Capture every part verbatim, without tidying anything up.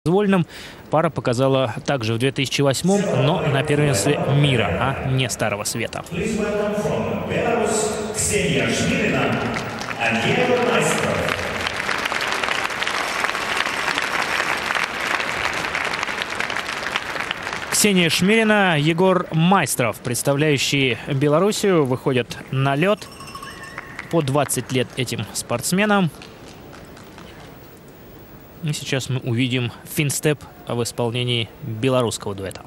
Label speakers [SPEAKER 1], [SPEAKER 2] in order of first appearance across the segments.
[SPEAKER 1] Дозвольным пара показала также в две тысячи восьмом, но на первенстве мира, а не Старого Света. Ксения Шмирина, Егор Майстров, представляющие Белоруссию, выходят на лед. По двадцать лет этим спортсменам. И сейчас мы увидим финстеп в исполнении белорусского дуэта.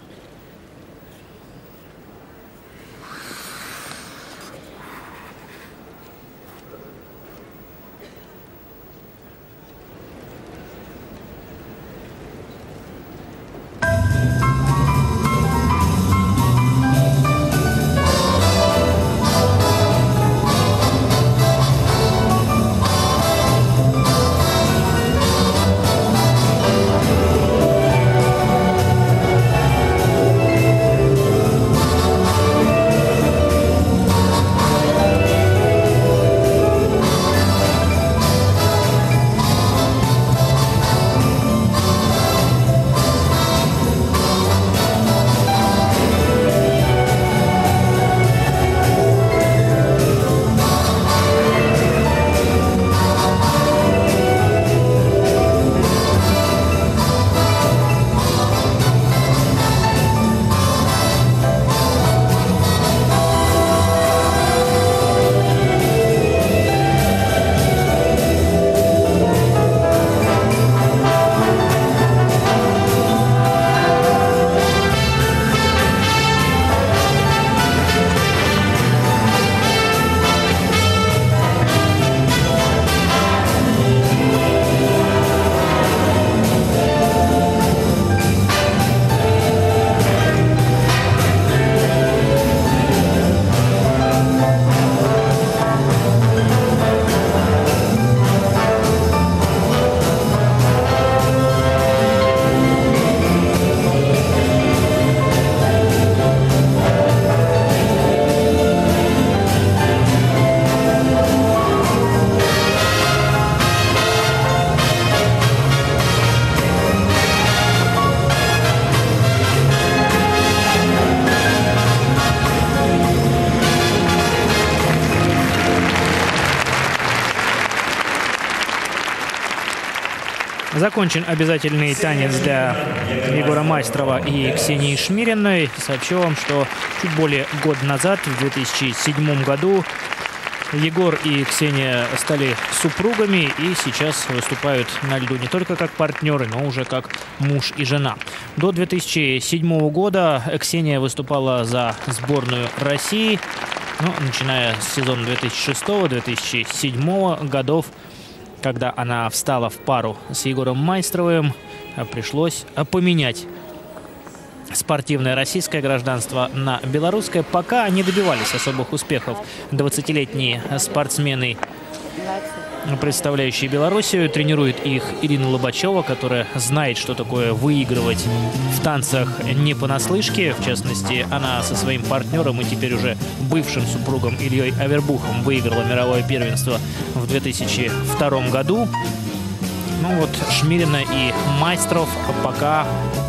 [SPEAKER 1] Закончен обязательный танец для Егора Майстрова и Ксении Шмириной. Сообщу вам, что чуть более года назад, в две тысячи седьмом году, Егор и Ксения стали супругами и сейчас выступают на льду не только как партнеры, но уже как муж и жена. До две тысячи седьмого года Ксения выступала за сборную России, но начиная с сезона две тысячи шестого — две тысячи седьмого годов, когда она встала в пару с Егором Майстровым, пришлось поменять спортивное российское гражданство на белорусское. Пока не добивались особых успехов двадцатилетние спортсмены, представляющие Белоруссию. Тренирует их Ирина Лобачева, которая знает, что такое выигрывать в танцах не понаслышке. В частности, она со своим партнером и теперь уже бывшим супругом Ильей Авербухом выиграла мировое первенство в две тысячи втором году. Ну вот Шмирина и Майстров пока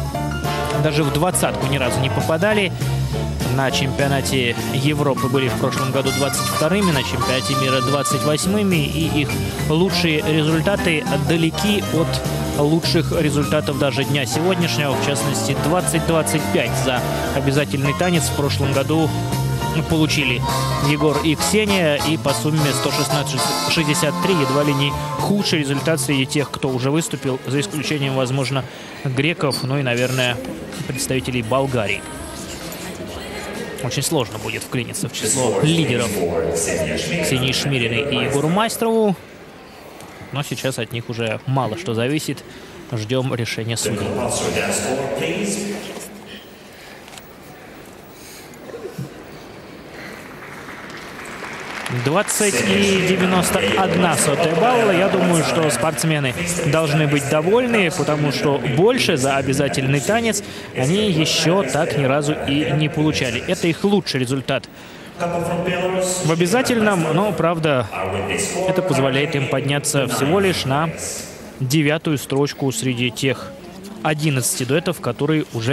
[SPEAKER 1] даже в двадцатку ни разу не попадали. На чемпионате Европы были в прошлом году двадцать вторыми, на чемпионате мира двадцать восьмыми, и их лучшие результаты далеки от лучших результатов даже дня сегодняшнего. В частности, двадцать двадцать пять за обязательный танец в прошлом году получили Егор и Ксения, и по сумме сто шестнадцать шестьдесят три едва ли не худший результат среди тех, кто уже выступил, за исключением, возможно, греков, ну и, наверное, представителей Болгарии. Очень сложно будет вклиниться в число лидеров Ксении Шмириной и Егору Майстрову. Но сейчас от них уже мало что зависит. Ждем решения судей. двадцать и девяносто одна сотая балла. Я думаю, что спортсмены должны быть довольны, потому что больше за обязательный танец они еще так ни разу и не получали. Это их лучший результат в обязательном, но, правда, это позволяет им подняться всего лишь на девятую строчку среди тех одиннадцати дуэтов, которые уже